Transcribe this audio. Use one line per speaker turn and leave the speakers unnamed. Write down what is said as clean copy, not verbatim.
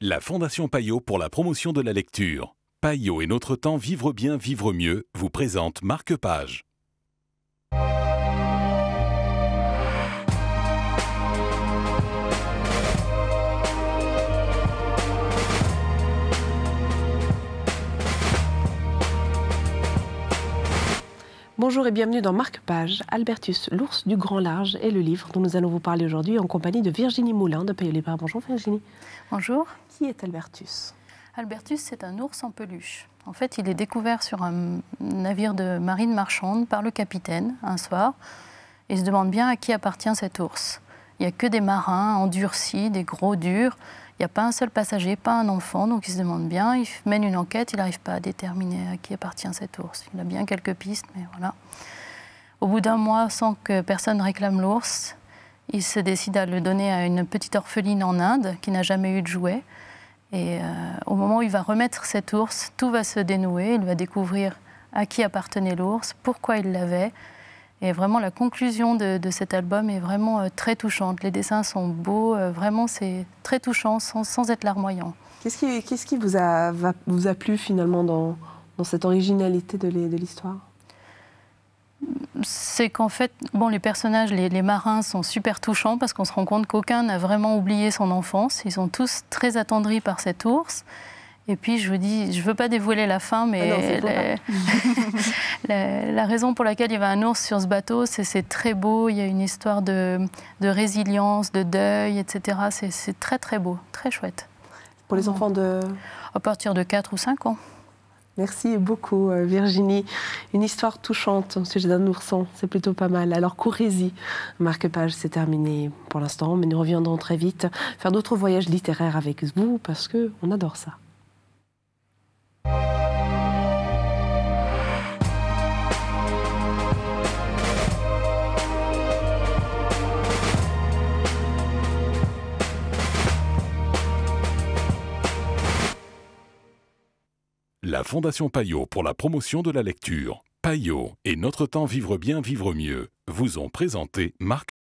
La Fondation Payot pour la promotion de la lecture. Payot et notre temps vivre bien, vivre mieux vous présente Marque-Page.
Bonjour et bienvenue dans Marque-Page. Albertus, l'ours du grand large est le livre dont nous allons vous parler aujourd'hui en compagnie de Virginie Moulin de Payot Libraire. Bonjour Virginie.
Bonjour.
Qui est Albertus ?
Albertus, c'est un ours en peluche. En fait, il est découvert sur un navire de marine marchande par le capitaine un soir. Il se demande bien à qui appartient cet ours. Il n'y a que des marins endurcis, des gros durs. Il n'y a pas un seul passager, pas un enfant, donc il se demande bien. Il mène une enquête, il n'arrive pas à déterminer à qui appartient cet ours. Il a bien quelques pistes, mais voilà. Au bout d'un mois, sans que personne réclame l'ours, il se décide à le donner à une petite orpheline en Inde qui n'a jamais eu de jouet. Et au moment où il va remettre cet ours, tout va se dénouer. Il va découvrir à qui appartenait l'ours, pourquoi il l'avait. Et vraiment, la conclusion de cet album est vraiment très touchante. Les dessins sont beaux, vraiment, c'est très touchant, sans être larmoyant.
Qu'est-ce qui vous a plu finalement dans cette originalité de l'histoire ?
C'est qu'en fait, les personnages, les marins sont super touchants parce qu'on se rend compte qu'aucun n'a vraiment oublié son enfance. Ils sont tous très attendris par cet ours. Et puis, je vous dis, je ne veux pas dévoiler la fin, mais la raison pour laquelle il y avait un ours sur ce bateau, c'est très beau. Il y a une histoire de résilience, de deuil, etc. C'est très, très beau, très chouette.
Pour les enfants
à partir de 4 ou 5 ans.
Merci beaucoup Virginie. Une histoire touchante au sujet d'un ourson, c'est plutôt pas mal. Alors courez-y, Marque-Page, c'est terminé pour l'instant, mais nous reviendrons très vite faire d'autres voyages littéraires avec vous parce qu'on adore ça.
La Fondation Payot pour la promotion de la lecture. Payot et notre temps vivre bien, vivre mieux vous ont présenté Marque.